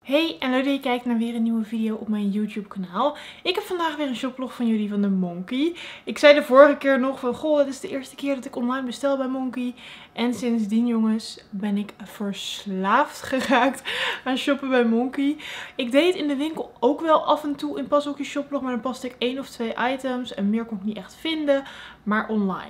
Hey en leuk dat je kijkt naar weer een nieuwe video op mijn YouTube kanaal. Ik heb vandaag weer een shoplog van jullie van de Monki. Ik zei de vorige keer nog van goh, het is de eerste keer dat ik online bestel bij Monki. En sindsdien jongens ben ik verslaafd geraakt aan shoppen bij Monki. Ik deed in de winkel ook wel af en toe in Pas Ook Je Shoplog, maar dan paste ik 1 of 2 items en meer kon ik niet echt vinden. Maar online.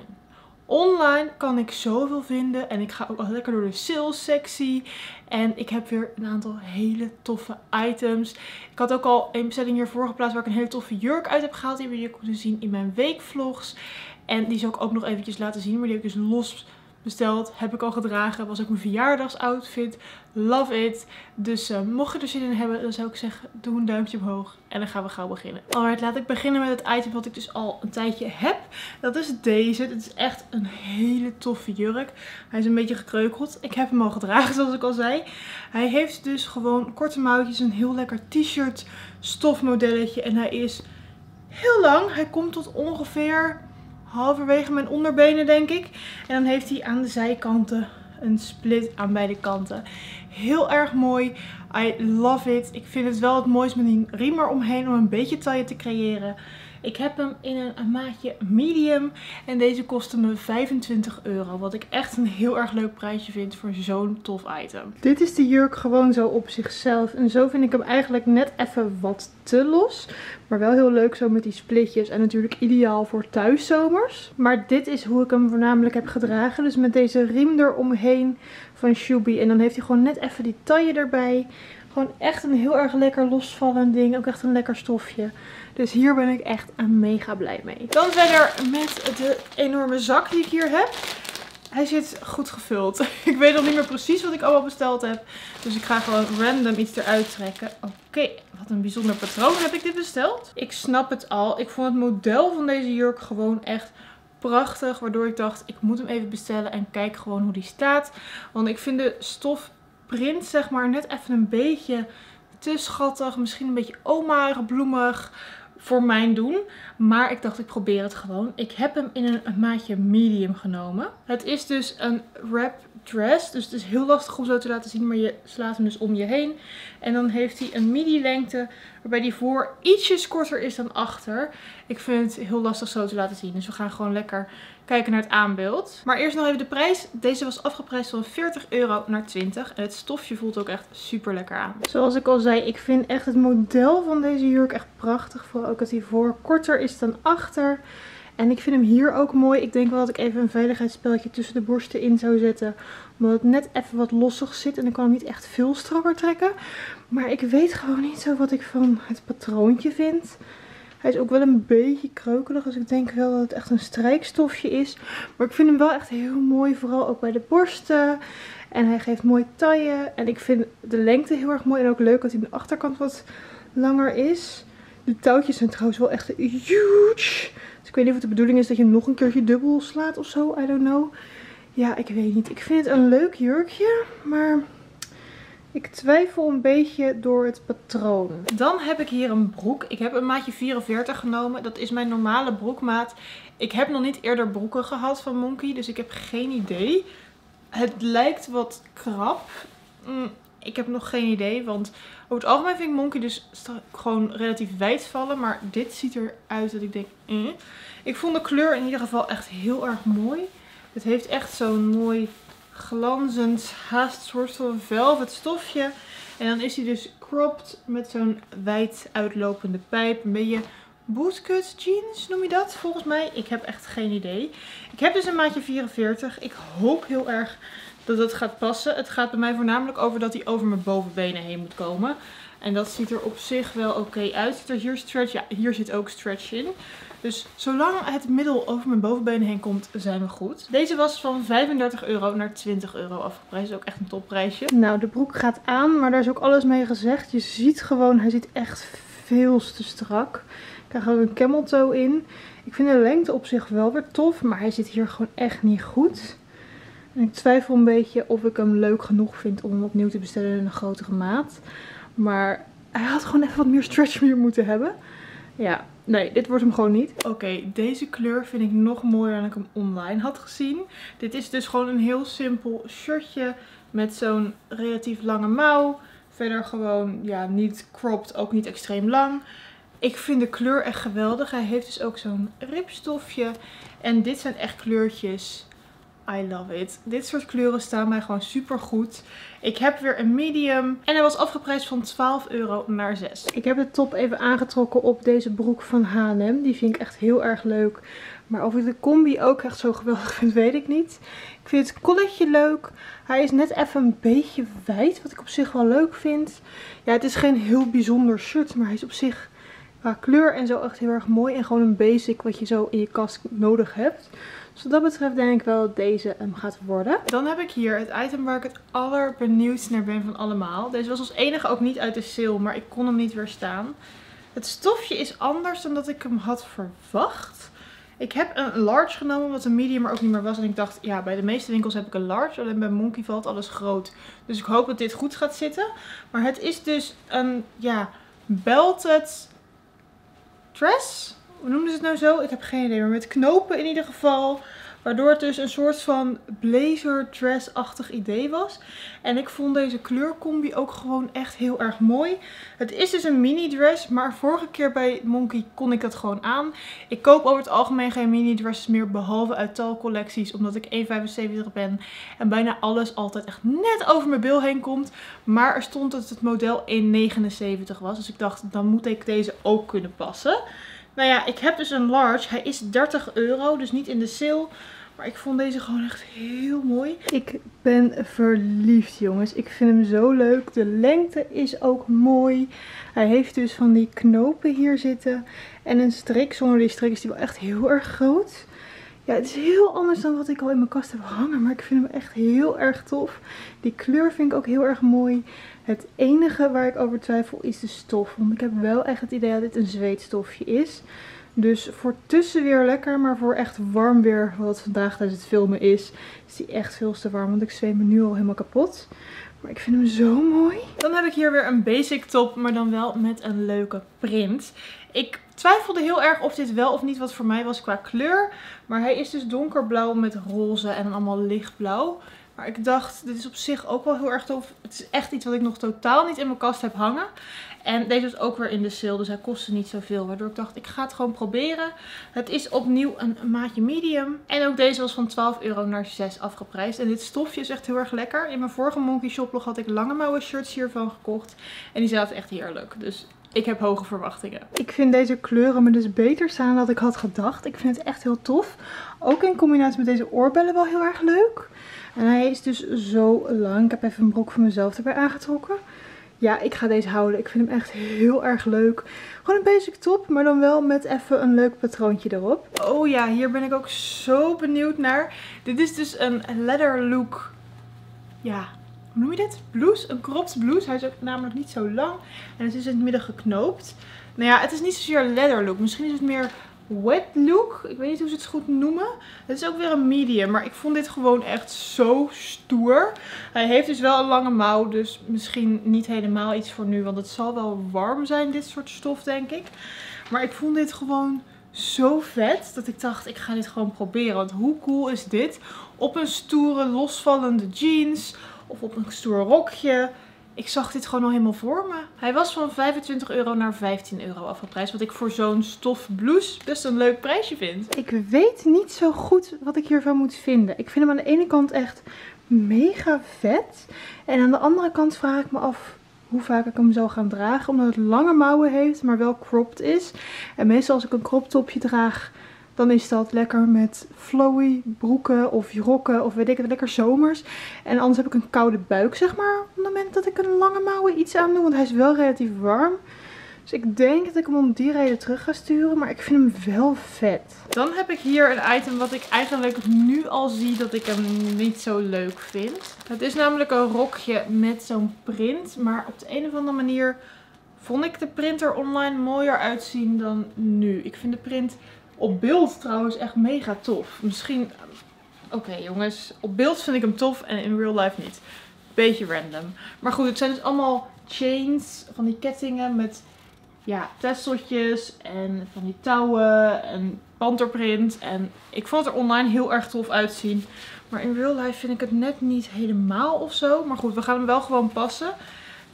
Online kan ik zoveel vinden en ik ga ook al lekker door de sales sectie. En ik heb weer een aantal hele toffe items. Ik had ook al een bestelling hiervoor geplaatst waar ik een hele toffe jurk uit heb gehaald. Die jullie kunnen zien in mijn weekvlogs. En die zal ik ook nog eventjes laten zien. Maar die heb ik dus los besteld. Heb ik al gedragen. Was ook mijn verjaardagsoutfit. Love it. Dus mocht je er zin in hebben, dan zou ik zeggen, doe een duimpje omhoog. En dan gaan we gauw beginnen. Alright, laat ik beginnen met het item wat ik dus al een tijdje heb. Dat is deze. Dit is echt een hele toffe jurk. Hij is een beetje gekreukeld. Ik heb hem al gedragen, zoals ik al zei. Hij heeft dus gewoon korte mouwtjes. Een heel lekker t-shirt stofmodelletje. En hij is heel lang. Hij komt tot ongeveer halverwege mijn onderbenen, denk ik. En dan heeft hij aan de zijkanten een split aan beide kanten. Heel erg mooi. I love it. Ik vind het wel het mooiste met die riem eromheen om een beetje taille te creëren. Ik heb hem in een maatje medium en deze kostte me €25. Wat ik echt een heel erg leuk prijsje vind voor zo'n tof item. Dit is de jurk gewoon zo op zichzelf. En zo vind ik hem eigenlijk net even wat te los. Maar wel heel leuk zo met die splitjes. En natuurlijk ideaal voor thuiszomers. Maar dit is hoe ik hem voornamelijk heb gedragen. Dus met deze riem eromheen van Shubi. En dan heeft hij gewoon net even die taille erbij. Gewoon echt een heel erg lekker losvallend ding. Ook echt een lekker stofje. Dus hier ben ik echt mega blij mee. Dan verder met de enorme zak die ik hier heb. Hij zit goed gevuld. Ik weet nog niet meer precies wat ik allemaal besteld heb. Dus ik ga gewoon random iets eruit trekken. Oké, wat een bijzonder patroon heb ik dit besteld. Ik snap het al. Ik vond het model van deze jurk gewoon echt prachtig. Waardoor ik dacht, ik moet hem even bestellen en kijk gewoon hoe die staat. Want ik vind de stofprint zeg maar net even een beetje te schattig. Misschien een beetje oma-arig, bloemig voor mijn doen. Maar ik dacht, ik probeer het gewoon. Ik heb hem in een maatje medium genomen. Het is dus een wrap dress. Dus het is heel lastig om zo te laten zien. Maar je slaat hem dus om je heen. En dan heeft hij een midi lengte. Waarbij die voor ietsjes korter is dan achter. Ik vind het heel lastig zo te laten zien. Dus we gaan gewoon lekker kijken naar het aanbeeld. Maar eerst nog even de prijs. Deze was afgeprijsd van €40 naar €20. En het stofje voelt ook echt super lekker aan. Zoals ik al zei, ik vind echt het model van deze jurk echt prachtig. Vooral ook dat hij voor korter is dan achter. En ik vind hem hier ook mooi. Ik denk wel dat ik even een veiligheidsspeltje tussen de borsten in zou zetten. Omdat het net even wat lossig zit. En dan kan hem niet echt veel strakker trekken. Maar ik weet gewoon niet zo wat ik van het patroontje vind. Hij is ook wel een beetje kreukelig. Dus ik denk wel dat het echt een strijkstofje is. Maar ik vind hem wel echt heel mooi. Vooral ook bij de borsten. En hij geeft mooi taille. En ik vind de lengte heel erg mooi. En ook leuk dat hij aan de achterkant wat langer is. De touwtjes zijn trouwens wel echt huge. Dus ik weet niet of het de bedoeling is dat je hem nog een keertje dubbel slaat of zo. I don't know. Ja, ik weet niet. Ik vind het een leuk jurkje. Maar ik twijfel een beetje door het patroon. Dan heb ik hier een broek. Ik heb een maatje 44 genomen. Dat is mijn normale broekmaat. Ik heb nog niet eerder broeken gehad van Monki. Dus ik heb geen idee. Het lijkt wat krap. Ik heb nog geen idee. Want over het algemeen vind ik Monki dus gewoon relatief wijd vallen. Maar dit ziet eruit dat ik denk... Ik vond de kleur in ieder geval echt heel erg mooi. Het heeft echt zo'n mooi glanzend, haast soort van velvet stofje. En dan is hij dus cropped met zo'n wijd uitlopende pijp. Een beetje bootcut jeans, noem je dat? Volgens mij. Ik heb echt geen idee. Ik heb dus een maatje 44. Ik hoop heel erg dat het gaat passen. Het gaat bij mij voornamelijk over dat hij over mijn bovenbenen heen moet komen. En dat ziet er op zich wel oké uit. Ziet er hier stretch? Ja, hier zit ook stretch in. Dus zolang het middel over mijn bovenbenen heen komt, zijn we goed. Deze was van €35 naar €20 afgeprijsd. Ook echt een topprijsje. Nou, de broek gaat aan, maar daar is ook alles mee gezegd. Je ziet gewoon, hij zit echt veel te strak. Ik krijg ook een camel toe in. Ik vind de lengte op zich wel weer tof, maar hij zit hier gewoon echt niet goed. En ik twijfel een beetje of ik hem leuk genoeg vind om hem opnieuw te bestellen in een grotere maat. Maar hij had gewoon echt wat meer stretch meer moeten hebben. Ja, nee, dit wordt hem gewoon niet. Oké, deze kleur vind ik nog mooier dan ik hem online had gezien. Dit is dus gewoon een heel simpel shirtje met zo'n relatief lange mouw. Verder gewoon, ja, niet cropped, ook niet extreem lang. Ik vind de kleur echt geweldig. Hij heeft dus ook zo'n ribstofje. En dit zijn echt kleurtjes. I love it. Dit soort kleuren staan mij gewoon super goed. Ik heb weer een medium. En hij was afgeprijsd van €12 naar 6. Ik heb de top even aangetrokken op deze broek van H&M. Die vind ik echt heel erg leuk. Maar of ik de combi ook echt zo geweldig vind, weet ik niet. Ik vind het colletje leuk. Hij is net even een beetje wijd, wat ik op zich wel leuk vind. Ja, het is geen heel bijzonder shirt, maar hij is op zich qua kleur en zo echt heel erg mooi. En gewoon een basic wat je zo in je kast nodig hebt. Dus wat dat betreft denk ik wel dat deze hem gaat worden. Dan heb ik hier het item waar ik het allerbenieuwdst naar ben van allemaal. Deze was als enige ook niet uit de sale, maar ik kon hem niet weerstaan. Het stofje is anders dan dat ik hem had verwacht. Ik heb een large genomen, wat een medium er ook niet meer was. En ik dacht, ja, bij de meeste winkels heb ik een large. Alleen bij Monki valt alles groot. Dus ik hoop dat dit goed gaat zitten. Maar het is dus een, ja, belted dress. Hoe noemden ze het nou zo? Ik heb geen idee. Maar met knopen in ieder geval. Waardoor het dus een soort van blazer dress-achtig idee was. En ik vond deze kleurcombi ook gewoon echt heel erg mooi. Het is dus een mini dress. Maar vorige keer bij Monki kon ik dat gewoon aan. Ik koop over het algemeen geen mini dresses meer. Behalve uit talcollecties. Omdat ik 1,75 ben. En bijna alles altijd echt net over mijn bil heen komt. Maar er stond dat het model 1,79 was. Dus ik dacht, dan moet ik deze ook kunnen passen. Nou ja, ik heb dus een large. Hij is €30, dus niet in de sale. Maar ik vond deze gewoon echt heel mooi. Ik ben verliefd, jongens. Ik vind hem zo leuk. De lengte is ook mooi. Hij heeft dus van die knopen hier zitten. En een strik. Zonder die strik is die wel echt heel erg groot. Ja, het is heel anders dan wat ik al in mijn kast heb hangen. Maar ik vind hem echt heel erg tof. Die kleur vind ik ook heel erg mooi. Het enige waar ik over twijfel is de stof. Want ik heb wel echt het idee dat dit een zweetstofje is. Dus voor tussenweer lekker. Maar voor echt warm weer, wat vandaag tijdens het filmen is die echt veel te warm. Want ik zweet me nu al helemaal kapot. Maar ik vind hem zo mooi. Dan heb ik hier weer een basic top. Maar dan wel met een leuke print. Ik twijfelde heel erg of dit wel of niet wat voor mij was qua kleur. Maar hij is dus donkerblauw met roze en dan allemaal lichtblauw. Maar ik dacht, dit is op zich ook wel heel erg tof. Het is echt iets wat ik nog totaal niet in mijn kast heb hangen. En deze was ook weer in de sale, dus hij kostte niet zoveel. Waardoor ik dacht, ik ga het gewoon proberen. Het is opnieuw een maatje medium. En ook deze was van €12 naar 6 afgeprijsd. En dit stofje is echt heel erg lekker. In mijn vorige Monki shoplog had ik lange mouwen shirts hiervan gekocht. En die zaten echt heerlijk. Dus ik heb hoge verwachtingen. Ik vind deze kleuren me dus beter staan dan ik had gedacht. Ik vind het echt heel tof. Ook in combinatie met deze oorbellen wel heel erg leuk. En hij is dus zo lang. Ik heb even een broek van mezelf erbij aangetrokken. Ja, ik ga deze houden. Ik vind hem echt heel erg leuk. Gewoon een basic top, maar dan wel met even een leuk patroontje erop. Oh ja, hier ben ik ook zo benieuwd naar. Dit is dus een leather look. Ja, hoe noem je dit? Blouse? Een cropped blouse. Hij is ook namelijk niet zo lang. En het is in het midden geknoopt. Nou ja, het is niet zozeer leather look. Misschien is het meer wet look. Ik weet niet hoe ze het goed noemen. Het is ook weer een medium. Maar ik vond dit gewoon echt zo stoer. Hij heeft dus wel een lange mouw. Dus misschien niet helemaal iets voor nu. Want het zal wel warm zijn, dit soort stof, denk ik. Maar ik vond dit gewoon zo vet. Dat ik dacht, ik ga dit gewoon proberen. Want hoe cool is dit? Op een stoere, losvallende jeans. Of op een stoer rokje. Ik zag dit gewoon al helemaal voor me. Hij was van €25 naar €15 afgeprijsd. Wat ik voor zo'n stof blouse best een leuk prijsje vind. Ik weet niet zo goed wat ik hiervan moet vinden. Ik vind hem aan de ene kant echt mega vet. En aan de andere kant vraag ik me af hoe vaak ik hem zou gaan dragen. Omdat het lange mouwen heeft, maar wel cropped is. En meestal als ik een crop topje draag, dan is dat lekker met flowy broeken of rokken of weet ik het, lekker zomers. En anders heb ik een koude buik, zeg maar, op het moment dat ik een lange mouwen iets aan doe. Want hij is wel relatief warm. Dus ik denk dat ik hem om die reden terug ga sturen. Maar ik vind hem wel vet. Dan heb ik hier een item wat ik eigenlijk nu al zie dat ik hem niet zo leuk vind. Het is namelijk een rokje met zo'n print. Maar op de een of andere manier vond ik de print er online mooier uitzien dan nu. Ik vind de print op beeld trouwens echt mega tof. Misschien, oké, jongens, op beeld vind ik hem tof en in real life niet. Beetje random. Maar goed, het zijn dus allemaal chains, van die kettingen met, ja, tesseltjes en van die touwen en panterprint. En ik vond het er online heel erg tof uitzien. Maar in real life vind ik het net niet helemaal of zo. Maar goed, we gaan hem wel gewoon passen.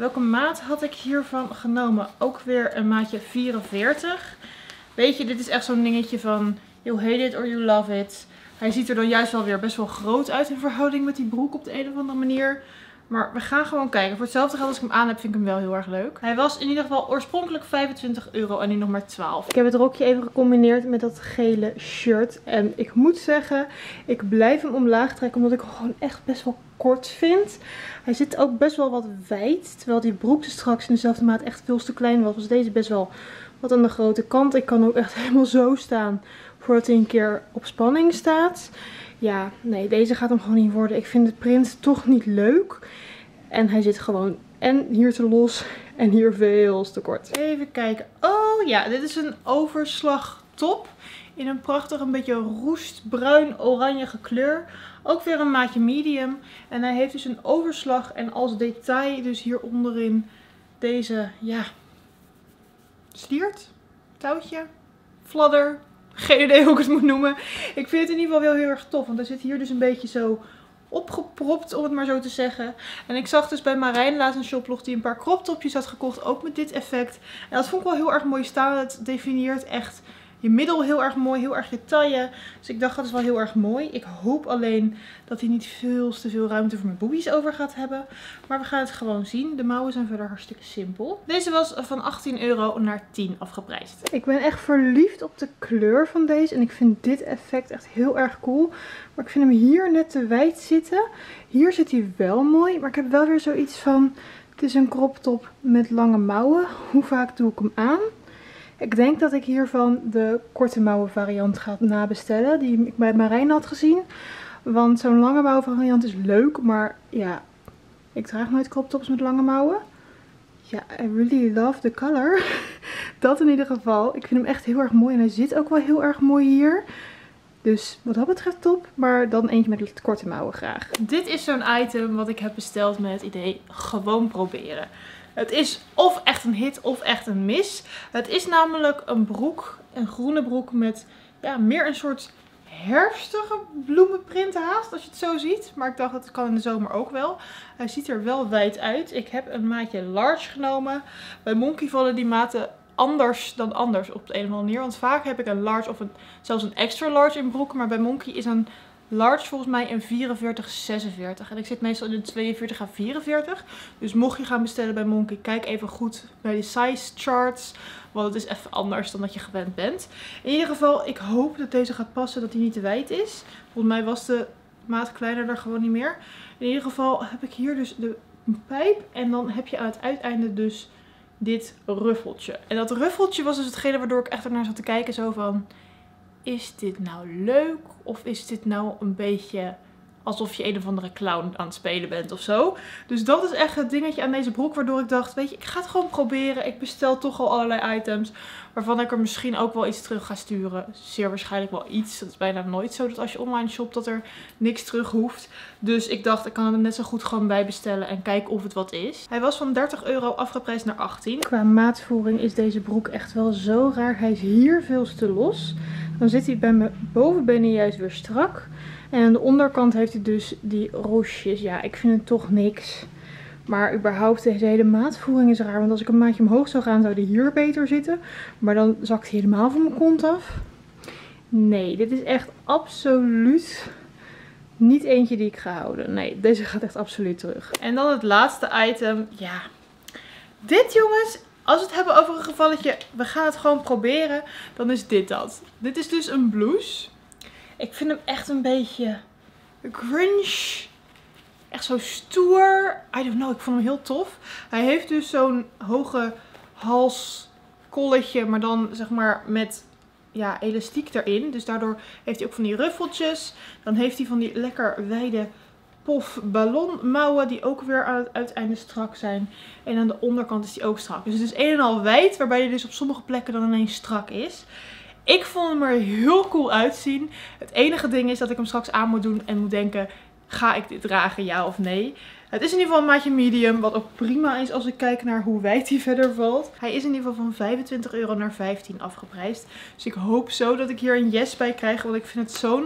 Welke maat had ik hiervan genomen? Ook weer een maatje 44. Weet je, dit is echt zo'n dingetje van you hate it or you love it. Hij ziet er dan juist wel weer best wel groot uit in verhouding met die broek op de een of andere manier. Maar we gaan gewoon kijken. Voor hetzelfde geld als ik hem aan heb, vind ik hem wel heel erg leuk. Hij was in ieder geval oorspronkelijk €25 en nu nog maar 12. Ik heb het rokje even gecombineerd met dat gele shirt. En ik moet zeggen, ik blijf hem omlaag trekken omdat ik hem gewoon echt best wel kort vind. Hij zit ook best wel wat wijd. Terwijl die broek dus straks in dezelfde maat echt veel te klein was. Was deze best wel wat aan de grote kant. Ik kan ook echt helemaal zo staan voordat hij een keer op spanning staat. Ja, nee, deze gaat hem gewoon niet worden. Ik vind de print toch niet leuk. En hij zit gewoon en hier te los en hier veel te kort. Even kijken. Oh ja, dit is een overslag top. In een prachtig, een beetje roestbruin-oranjige kleur. Ook weer een maatje medium. En hij heeft dus een overslag en als detail dus hier onderin deze, ja, sliert, touwtje, fladder. Geen idee hoe ik het moet noemen. Ik vind het in ieder geval wel heel erg tof. Want hij zit hier dus een beetje zo opgepropt, om het maar zo te zeggen. En ik zag dus bij Marijn laatst een shoplog die een paar crop topjes had gekocht. Ook met dit effect. En dat vond ik wel heel erg mooi staan. Het definieert echt je middel heel erg mooi. Heel erg je taille. Dus ik dacht dat is wel heel erg mooi. Ik hoop alleen dat hij niet veel te veel ruimte voor mijn boobies over gaat hebben. Maar we gaan het gewoon zien. De mouwen zijn verder hartstikke simpel. Deze was van €18 naar 10 afgeprijsd. Ik ben echt verliefd op de kleur van deze. En ik vind dit effect echt heel erg cool. Maar ik vind hem hier net te wijd zitten. Hier zit hij wel mooi. Maar ik heb wel weer zoiets van, het is een crop top met lange mouwen. Hoe vaak doe ik hem aan? Ik denk dat ik hiervan de korte mouwen variant ga nabestellen. Die ik bij Marijn had gezien. Want zo'n lange mouwen variant is leuk. Maar ja, ik draag nooit crop tops met lange mouwen. Ja, I really love the color. Dat in ieder geval. Ik vind hem echt heel erg mooi. En hij zit ook wel heel erg mooi hier. Dus wat dat betreft top. Maar dan eentje met korte mouwen graag. Dit is zo'n item wat ik heb besteld met het idee gewoon proberen. Het is of echt een hit of echt een mis. Het is namelijk een broek. Een groene broek met ja, meer een soort herfstige bloemenprint haast. Als je het zo ziet. Maar ik dacht dat kan in de zomer ook wel. Hij ziet er wel wijd uit. Ik heb een maatje large genomen. Bij Monki vallen die maten anders dan anders op de een of andere manier. Want vaak heb ik een large of zelfs een extra large in broeken. Maar bij Monki is een large volgens mij een 44-46. En ik zit meestal in de 42 à 44. Dus mocht je gaan bestellen bij Monki, kijk even goed bij de size charts. Want het is even anders dan dat je gewend bent. In ieder geval, ik hoop dat deze gaat passen, dat hij niet te wijd is. Volgens mij was de maat kleiner er gewoon niet meer. In ieder geval heb ik hier dus de pijp. En dan heb je aan het uiteinde dus dit ruffeltje. En dat ruffeltje was dus hetgene waardoor ik echt ernaar zat te kijken. Zo van, is dit nou leuk? Of is dit nou een beetje alsof je een of andere clown aan het spelen bent of zo? Dus dat is echt het dingetje aan deze broek waardoor ik dacht, weet je, ik ga het gewoon proberen. Ik bestel toch al allerlei items waarvan ik er misschien ook wel iets terug ga sturen. Zeer waarschijnlijk wel iets. Dat is bijna nooit zo dat als je online shopt dat er niks terug hoeft. Dus ik dacht, ik kan het net zo goed gewoon bij bestellen en kijken of het wat is. Hij was van €30 afgeprijsd naar 18. Qua maatvoering is deze broek echt wel zo raar. Hij is hier veel te los. Dan zit hij bij mijn bovenbenen juist weer strak. En aan de onderkant heeft hij dus die roosjes. Ja, ik vind het toch niks. Maar überhaupt, deze hele maatvoering is raar. Want als ik een maatje omhoog zou gaan, zou die hier beter zitten. Maar dan zakt hij helemaal van mijn kont af. Nee, dit is echt absoluut niet eentje die ik ga houden. Nee, deze gaat echt absoluut terug. En dan het laatste item. Ja, dit jongens, als we het hebben over een gevalletje, we gaan het gewoon proberen, dan is dit dat. Dit is dus een blouse. Ik vind hem echt een beetje grunge. Echt zo stoer. I don't know, ik vond hem heel tof. Hij heeft dus zo'n hoge halskolletje, maar dan zeg maar met ja, elastiek erin. Dus daardoor heeft hij ook van die ruffeltjes. Dan heeft hij van die lekker wijde pof ballonmouwen die ook weer aan het uiteinde strak zijn. En aan de onderkant is die ook strak. Dus het is een en al wijd, waarbij hij dus op sommige plekken dan ineens strak is. Ik vond hem er heel cool uitzien. Het enige ding is dat ik hem straks aan moet doen en moet denken, ga ik dit dragen, ja of nee? Het is in ieder geval een maatje medium, wat ook prima is als ik kijk naar hoe wijd hij verder valt. Hij is in ieder geval van €25 naar 15 afgeprijsd. Dus ik hoop zo dat ik hier een yes bij krijg, want ik vind het zo'n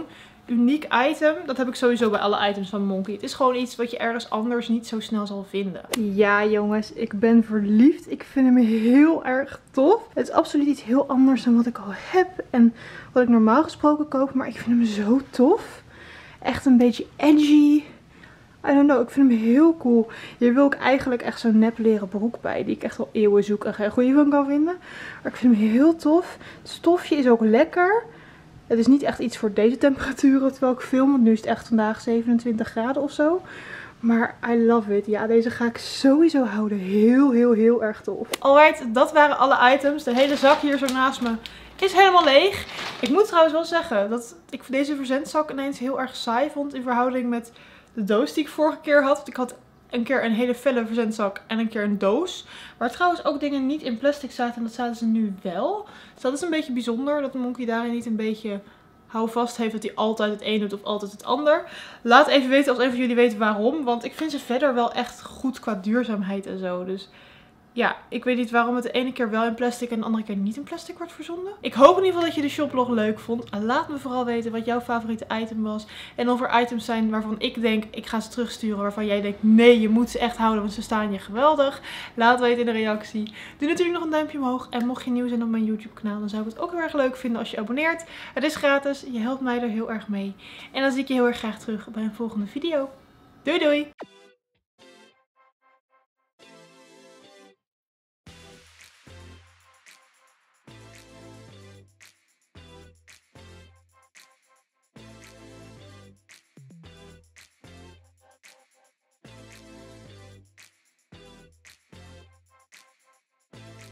uniek item. Dat heb ik sowieso bij alle items van Monki. Het is gewoon iets wat je ergens anders niet zo snel zal vinden. Ja jongens, ik ben verliefd. Ik vind hem heel erg tof. Het is absoluut iets heel anders dan wat ik al heb. En wat ik normaal gesproken koop. Maar ik vind hem zo tof. Echt een beetje edgy. I don't know, ik vind hem heel cool. Hier wil ik eigenlijk echt zo'n nep leren broek bij. Die ik echt al eeuwen zoek en geen goede van kan vinden. Maar ik vind hem heel tof. Het stofje is ook lekker. Het is niet echt iets voor deze temperaturen terwijl ik film. Want nu is het echt vandaag 27 graden of zo. Maar I love it. Ja, deze ga ik sowieso houden. Heel erg tof. Alright, dat waren alle items. De hele zak hier zo naast me is helemaal leeg. Ik moet trouwens wel zeggen dat ik deze verzendzak ineens heel erg saai vond in verhouding met de doos die ik vorige keer had. Want ik had een keer een hele felle verzendzak en een keer een doos. Waar trouwens ook dingen niet in plastic zaten en dat zaten ze nu wel. Dus dat is een beetje bijzonder dat Monki daarin niet een beetje houvast heeft dat hij altijd het een doet of altijd het ander. Laat even weten als een van jullie weet waarom. Want ik vind ze verder wel echt goed qua duurzaamheid en zo. Dus ja, ik weet niet waarom het de ene keer wel in plastic en de andere keer niet in plastic wordt verzonden. Ik hoop in ieder geval dat je de shoplog leuk vond. Laat me vooral weten wat jouw favoriete item was. En of er items zijn waarvan ik denk, ik ga ze terugsturen. Waarvan jij denkt, nee, je moet ze echt houden, want ze staan je geweldig. Laat weten in de reactie. Doe natuurlijk nog een duimpje omhoog. En mocht je nieuw zijn op mijn YouTube kanaal, dan zou ik het ook heel erg leuk vinden als je abonneert. Het is gratis, je helpt mij er heel erg mee. En dan zie ik je heel erg graag terug bij een volgende video. Doei doei!